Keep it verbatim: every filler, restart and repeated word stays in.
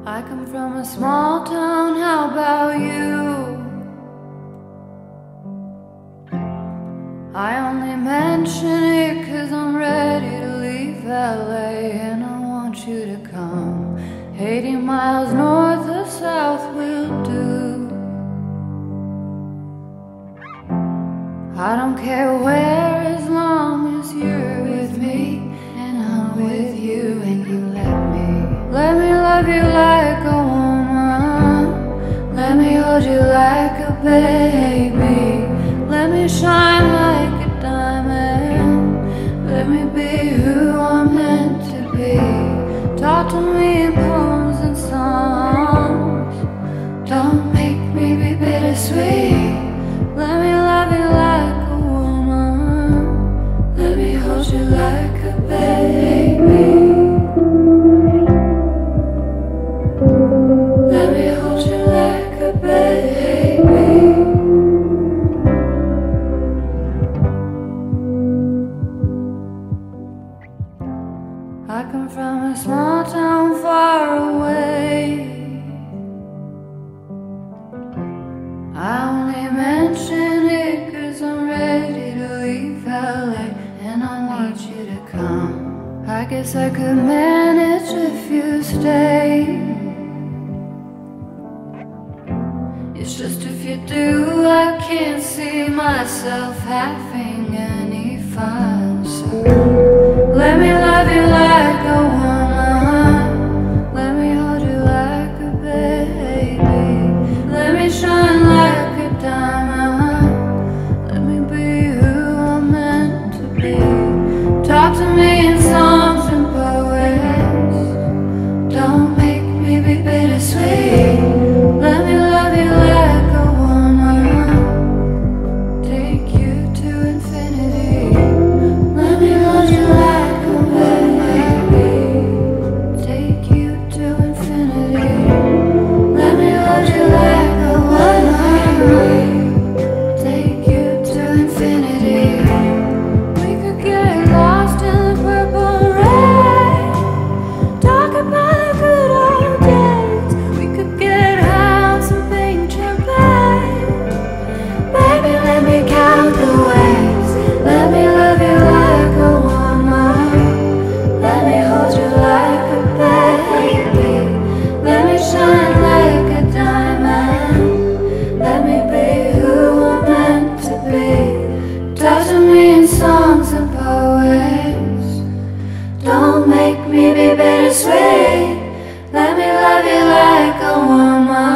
I come from a small town, how about you? I only mention it cause I'm ready to leave L A, and I want you to come. Eighty miles north or south will do. I don't care where, as long as you're with me and I'm with you, and you let me Let me love you like a woman. Let me hold you like a baby. Let me shine like a diamond. Let me be who I'm meant to be. Talk to me in poems and songs. Don't make me be bittersweet. Let me love you like a woman. Let me hold you like a baby. Let me hold you like a baby. I come from a small town far away. I only mention it cause I'm ready to leave L A, and I want you to come. I guess I could manage if you stay. It's just if you do, I can't see myself having any fun. So let me love you like a woman. Let me hold you like a baby. Let me shine like a diamond. Let me be who I'm meant to be. Talk to me in songs and poets. Don't make me be bittersweet. Let me love you like a woman. Take you to infinity. Let me hold you like a baby. Take you to infinity. Let me hold you like a woman. Take you to infinity. We could get lost in the purple rain. Talk about the good old days. We could get house and paint champagne. Baby, let me count the ways. Let me love you like a woman. Let me hold you like a baby. Let me shine like a diamond. Let me be who I'm meant to be. Talk to me in songs and poets. Don't make me be bittersweet. Let me love you like a woman.